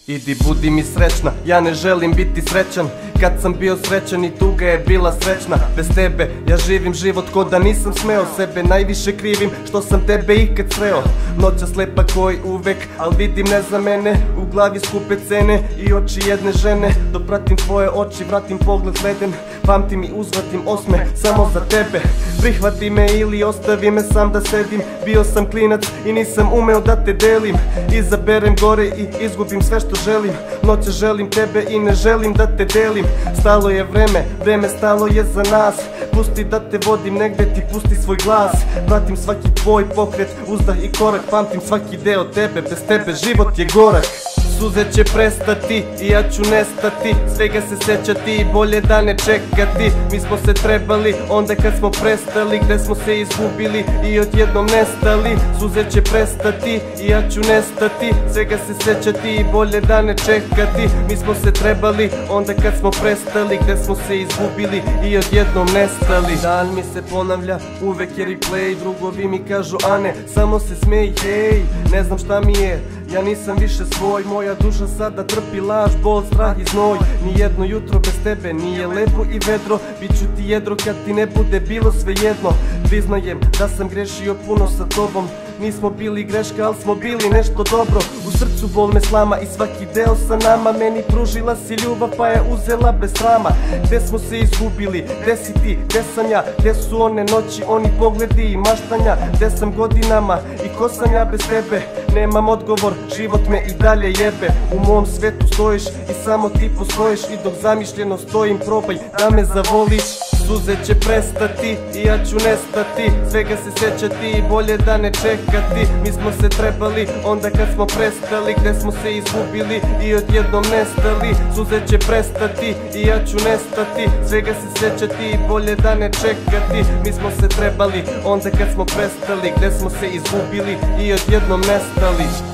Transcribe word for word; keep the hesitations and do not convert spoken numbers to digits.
Idi budi mi srećna, ja ne želim biti srećan. Kad sam bio srećan i tuga je bila srećna. Bez tebe ja živim život ko da nisam smeo. Sebe najviše krivim što sam tebe ikad sreo. Noća slepa koji uvek, al vidim ne za mene. U glavi skupe cene i oči jedne žene. Dopratim tvoje oči, vratim pogled leden. Pamtim i uzvratim osme samo za tebe. Prihvati me ili ostavi me sam da sedim. Bio sam klinac i nisam umeo da te delim. Izaberem gore i izgubim sve što želim. Noće želim tebe i ne želim da te delim. Stalo je vreme, vreme stalo je za nas. Pusti da te vodim negde, ti pusti svoj glas. Pratim svaki tvoj pokret, uzdah i korak. Pamtim svaki deo tebe, bez tebe život je gorak. Suze će prestati i ja ću nestati. Svega se sećati i bolje da ne čekati. Mi smo se trebali onda kad smo prestali. Gde smo se izgubili i odjednom nestali. Suze će prestati i ja ću nestati. Svega se sećati i bolje da ne čekati. Mi smo se trebali onda kad smo prestali. Gde smo se izgubili i odjednom nestali. Dan mi se ponavlja, uvek je replay. Drugovi mi kažu a ne, samo se smeji, hej. Ne znam šta mi je, ja nisam više svoj. Moja duša sada trpi laž, bol, strah i znoj. Nijedno jutro bez tebe nije lepo i vedro. Biću ti jedro kad ti ne bude bilo sve jedno. Priznajem da sam grešio puno sa tobom. Nismo bili greška, ali smo bili nešto dobro. U srcu bol me slama i svaki deo sa nama. Meni pružila si ljubav pa je uzela bez srama. Gde smo se izgubili, gde si ti, gde sam ja? Gde su one noći, oni pogledi i maštanja? Gde sam godinama i ko sam ja bez tebe? Nemam odgovor, život me i dalje jebe. U mom svetu stojiš i samo ti postojiš. I dok zamišljeno stojim, probaj da me zavoliš. Suze će prestati i ja ću nestati. Svega se sećati i bolje da ne čekati. Mi smo se trebali onda kad smo prestali. Gde smo se izgubili i odjednom nestali. Suze će prestati i ja ću nestati. Svega se sećati i bolje da ne čekati. Mi smo se trebali onda kad smo prestali. Gde smo se izgubili i odjednom nestali.